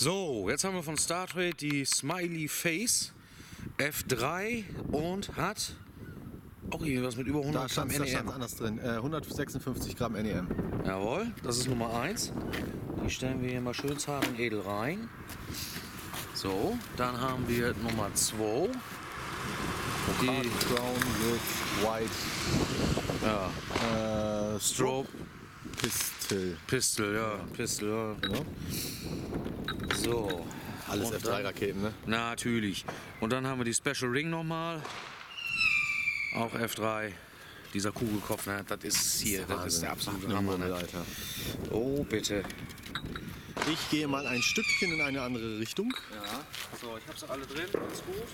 So, jetzt haben wir von Startrade die Smiley Face F3 und hat auch irgendwas mit über 100 Gramm Da NEM. stand anders drin. 156 Gramm NEM. Jawohl, das ist Nummer 1. Die stellen wir hier mal schön zart und edel rein. So, dann haben wir Nummer 2. Die Brown with white. ja, Strobe Pistol. Pistol, ja. Genau. So. Alles Und F3-Raketen, ne? Natürlich. Und dann haben wir die Special Ring nochmal. Auch F3. Dieser Kugelkopf, ne? Das ist hier, das ist der absolute Hammer, ne? Alter. Oh, bitte. Ich gehe mal ein Stückchen in eine andere Richtung. Ja, so, ich habe sie alle drin, alles gut.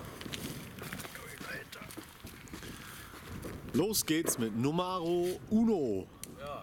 Los geht's mit Numero Uno. Ja.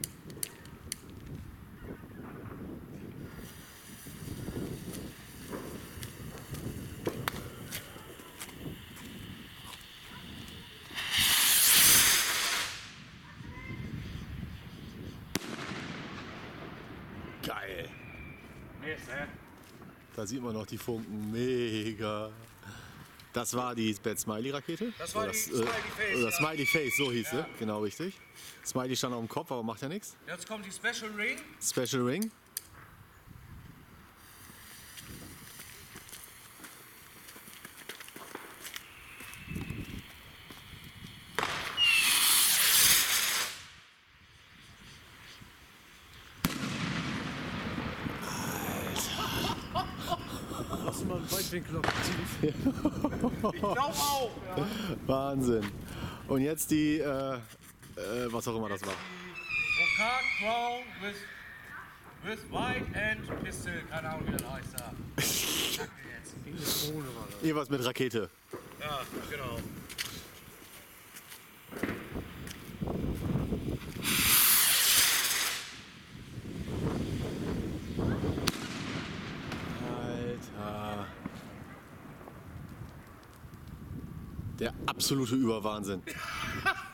Geil. Mist, ne? Da sieht man noch die Funken. Mega. Das war die Bad Smiley Rakete. Das war die Smiley Face, Oder ja. Smiley Face, so hieß Ja. sie. Genau richtig. Smiley stand auf dem Kopf, aber macht ja nichts. Jetzt kommt die Special Ring. Special Ring. Hast du mal ein Weitwinkelobjektiv? Ich glaube auch. Ja. Wahnsinn. Und jetzt die, was auch immer das war. Brocard Crown with White and Pistol. Keine Ahnung, wie das heißt da. Sag mir jetzt. Irgendwas mit Rakete. Ja, genau. Alter. Der absolute Überwahnsinn.